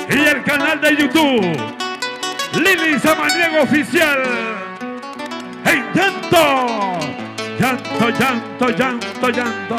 y el canal de YouTube Lili Samaniego Oficial. ¡En llanto! Llanto, llanto, llanto, llanto.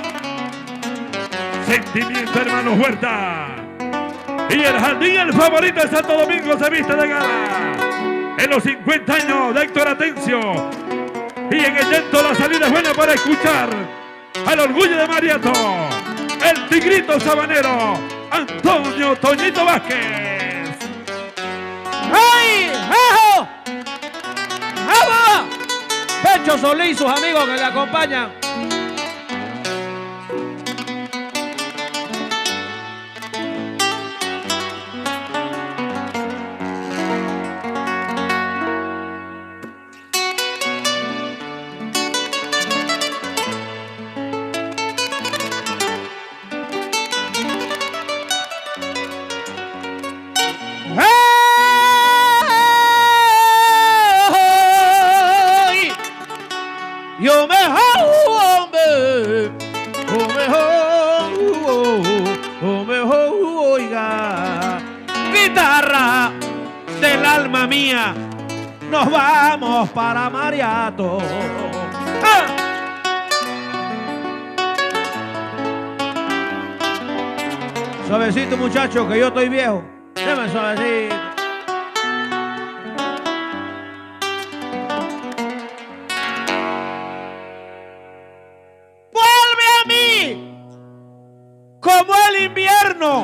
Sentimiento, hermano Huerta. Y el jardín, el favorito de Santo Domingo, se viste de gala en los 50 años de Héctor Atencio. Y en el llanto la salida es buena para escuchar al orgullo de Mariato, el tigrito sabanero, Antonio Toñito Vázquez. ¡Ay! ¡Ajo! ¡Vamos! Pecho Solís y sus amigos que le acompañan. Yo mejor, oiga, guitarra del alma mía, nos vamos para Mariato. ¡Ah! Suavecito, muchacho, que yo estoy viejo. Deme suavecito. Como el invierno,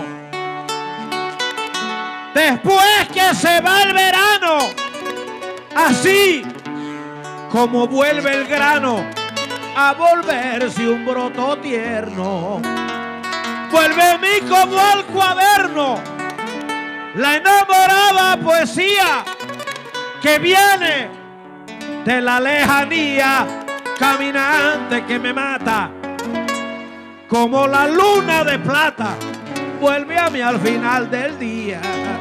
después que se va el verano, así como vuelve el grano a volverse un broto tierno. Vuelve a mí como al cuaderno la enamorada poesía que viene de la lejanía, caminante que me mata. Como la luna de plata, vuelve a mí al final del día.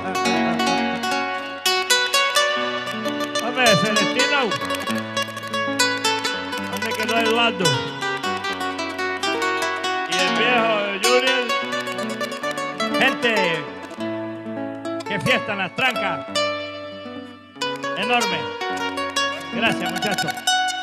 Hombre, Celestino, ¿dónde quedó Eduardo? Y el viejo Junior. Gente, qué fiesta en las trancas. Enorme. Gracias, muchachos.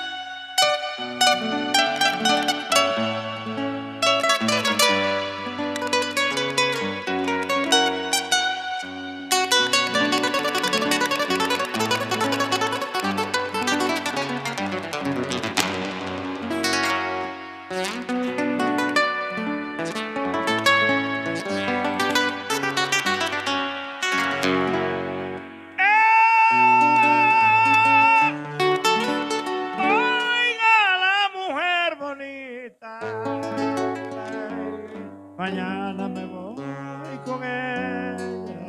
Mañana me voy con ella.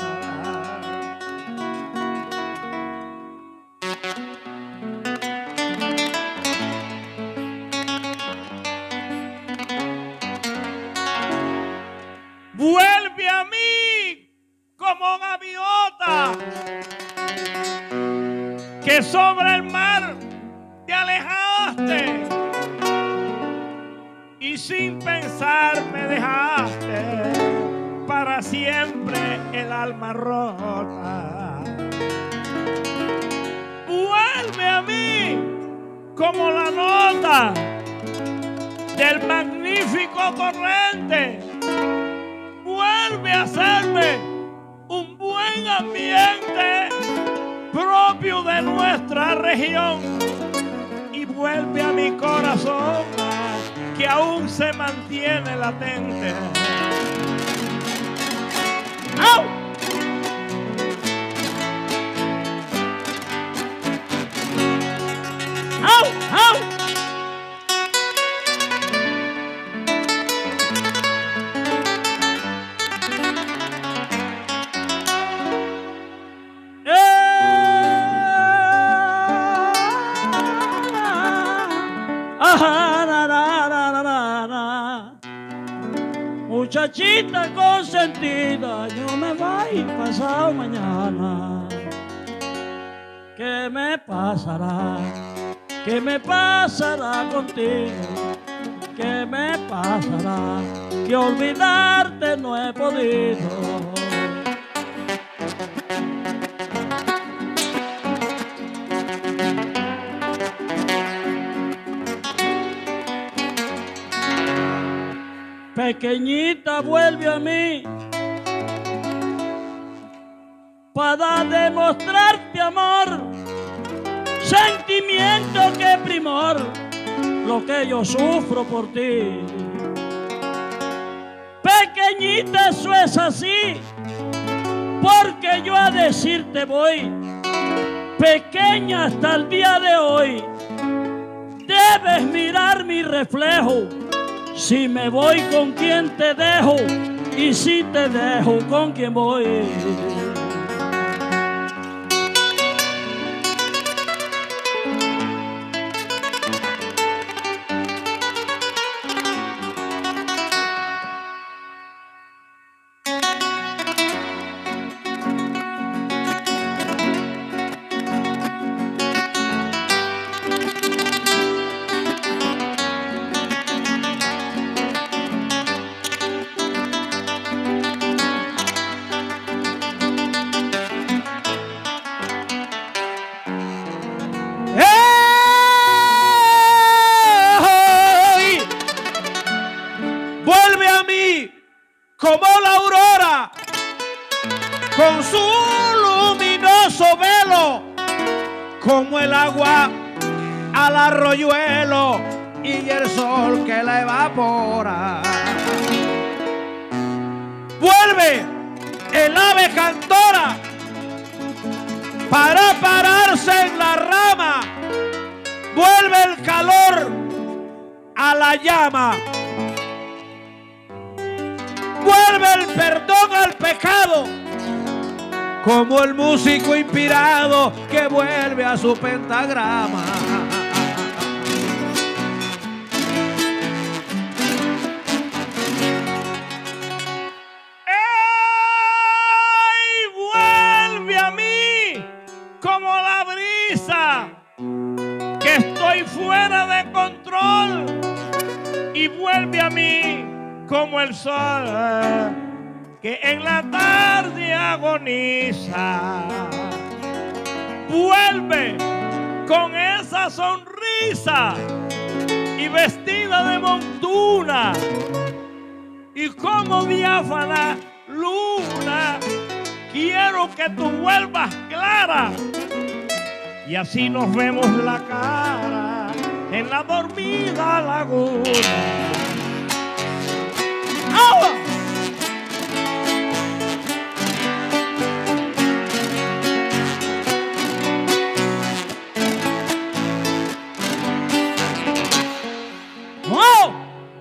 Vuelve a mí como gaviota que sobre el mar te alejaste. Y sin pensar me dejaste para siempre el alma rota. Vuelve a mí como la nota del magnífico torrente. Vuelve a hacerme un buen ambiente propio de nuestra región. Y vuelve a mi corazón que aún se mantiene latente. ¡Au! ¡Au! ¡Au! Muchachita consentida, yo me voy pasado mañana. ¿Qué me pasará? ¿Qué me pasará contigo? ¿Qué me pasará? Que olvidarte no he podido. Pequeñita, vuelve a mí para demostrarte amor, sentimiento que primor, lo que yo sufro por ti. Pequeñita, eso es así, porque yo a decirte voy, pequeña hasta el día de hoy, debes mirar mi reflejo. Si me voy, ¿con quién te dejo? Y si te dejo, ¿con quién voy? Como la aurora, con su luminoso velo, como el agua al arroyuelo y el sol que la evapora. Vuelve el ave cantora para pararse en la rama, vuelve el calor a la llama. Vuelve el perdón al pecado, como el músico inspirado que vuelve a su pentagrama. ¡Ey! Vuelve a mí como la brisa, que estoy fuera de control, y vuelve a mí como el sol que en la tarde agoniza. Vuelve con esa sonrisa y vestida de montuna y como diáfana luna. Quiero que tú vuelvas clara y así nos vemos la cara en la dormida laguna. ¡Oh!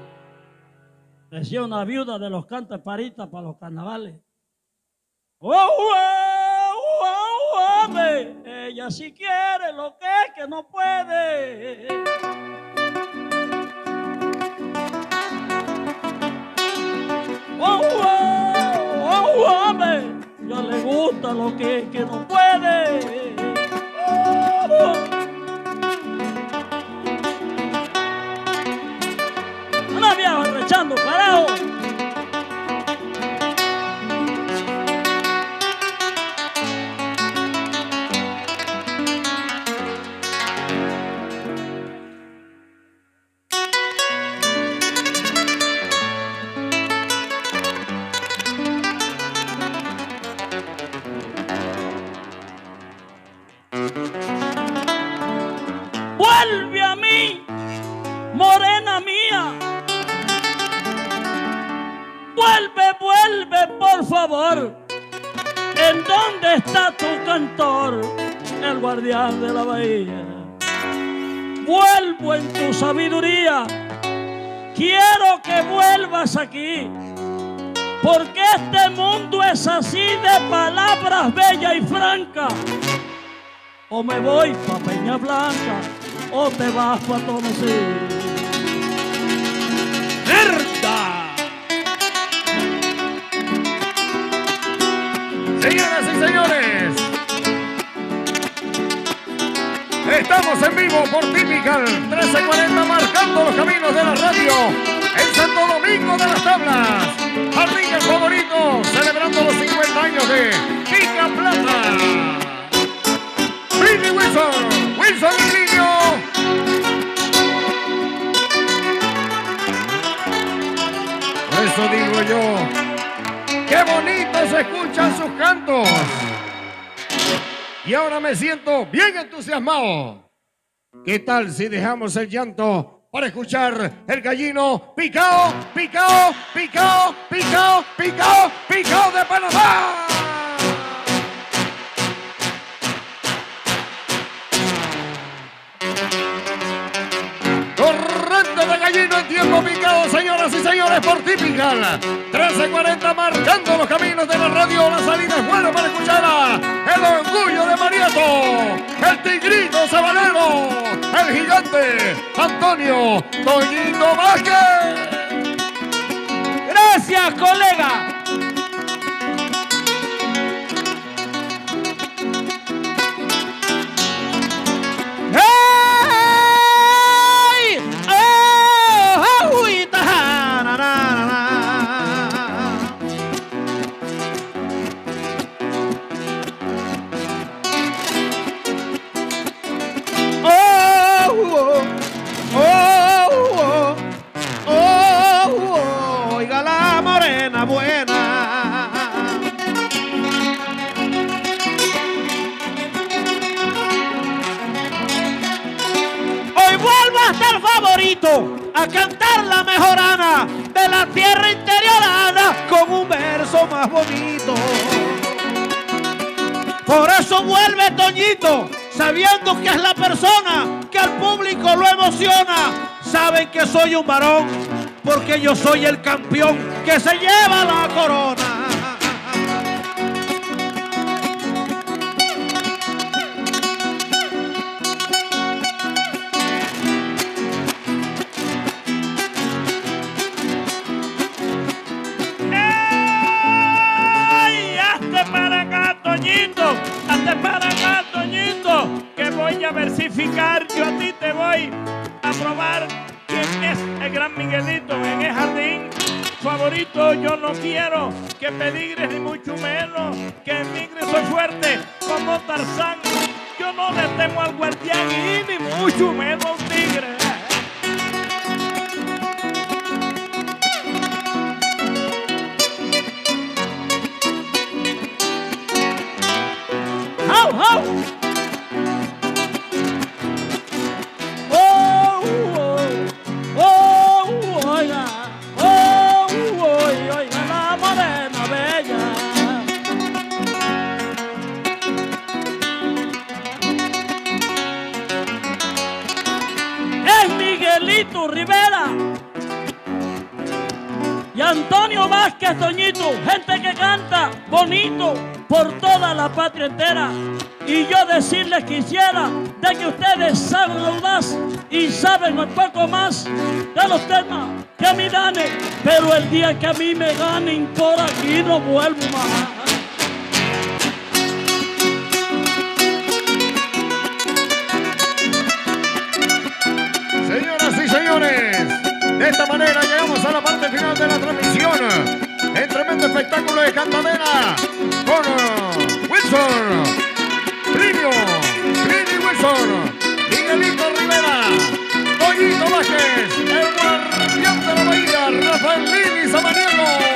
Decía una viuda de los cantos paritas para los carnavales. ¡Oh, oh, oh, oh! Ella sí quiere lo que no puede. Oh, oh, oh, hombre, ya le gusta lo que no puede. Oh, oh. Anda viejo rechando, carajo. Vuelve a mí, morena mía. Vuelve, vuelve, por favor. ¿En dónde está tu cantor, el guardián de la bahía? Vuelvo en tu sabiduría. Quiero que vuelvas aquí, porque este mundo es así de palabras bellas y francas. O me voy pa' Peña Blanca, o te vas pa' Tonosí. ¡Verdad! Señoras y señores, estamos en vivo por Típical 1340, marcando los caminos de la radio en Santo Domingo de las Tablas. Jardín el favorito, celebrando los 50 años de Pica Plata. Billy Wilson, Wilson y Niño. digo yo. ¡Qué bonito se escuchan sus cantos! Y ahora me siento bien entusiasmado. ¿Qué tal si dejamos el llanto para escuchar el gallino picao, picao, picao, picao, picao, picao de Panamá? Corriente de gallino en tiempo picado, señoras y señores, por Típical. 13:40 marcando los caminos de la radio. La salida es buena para escuchar a el orgullo de Mariato, el tigrito sabanero, el gigante Antonio Toñito Vázquez. Gracias, colega. Oiga la morena buena. Hoy vuelvo a estar favorito, a cantar la mejorana de la tierra interiorana con un verso más bonito. Por eso vuelve Toñito, sabiendo que es la persona que al público lo emociona. Saben que soy un varón, porque yo soy el campeón que se lleva la corona. ¡Ey! ¡Hazte para acá, Toñito! ¡Hazte para acá, Toñito! Que voy a versificar, yo a ti te voy a probar quién es el gran Miguelito en el jardín. Favorito, yo no quiero que peligres ni mucho menos, que emigre, soy fuerte como Tarzán. Yo no le temo al guardián y ni mucho menos a un tigre. ¡Au, au! Rivera y Antonio Vázquez, Toñito, gente que canta bonito por toda la patria entera. Y yo decirles quisiera de que ustedes saben audaz y saben un poco más de los temas que a mí dan, pero el día que a mí me ganen por aquí no vuelvo más. Señores, de esta manera llegamos a la parte final de la transmisión. El tremendo espectáculo de cantadera con Wilson, Plinio Wilson, Miguelito Rivera, Toñito Vázquez, el guardián de la bahía, Rafael Lili Samaniego.